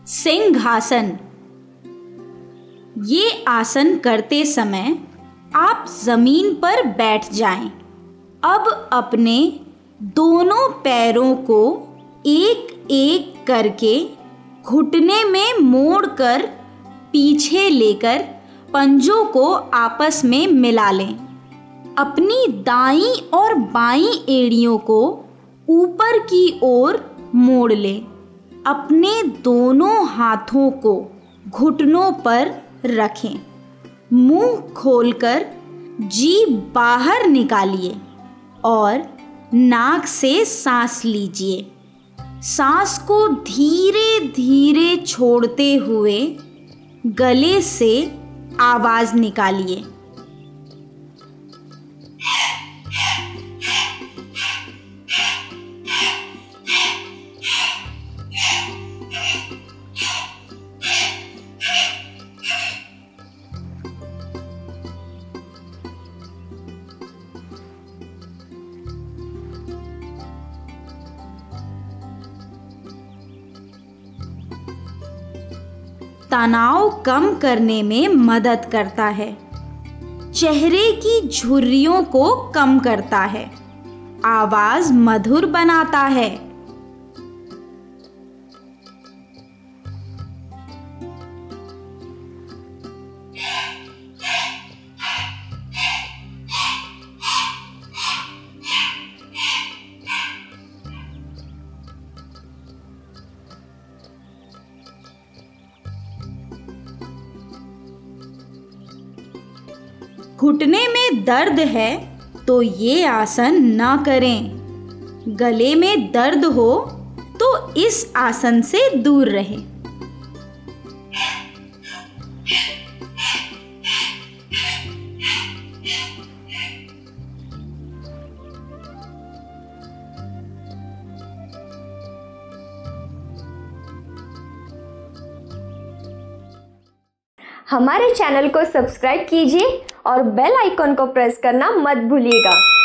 सिंहासन। ये आसन करते समय आप जमीन पर बैठ जाएं। अब अपने दोनों पैरों को एक एक करके घुटने में मोड़कर पीछे लेकर पंजों को आपस में मिला लें। अपनी दाईं और बाईं एड़ियों को ऊपर की ओर मोड़ लें। अपने दोनों हाथों को घुटनों पर रखें। मुंह खोलकर जीभ बाहर निकालिए और नाक से सांस लीजिए। सांस को धीरे धीरे छोड़ते हुए गले से आवाज निकालिए। तनाव कम करने में मदद करता है। चेहरे की झुर्रियों को कम करता है। आवाज मधुर बनाता है। घुटने में दर्द है तो ये आसन ना करें। गले में दर्द हो तो इस आसन से दूर रहें। हमारे चैनल को सब्सक्राइब कीजिए और बेल आइकन को प्रेस करना मत भूलिएगा।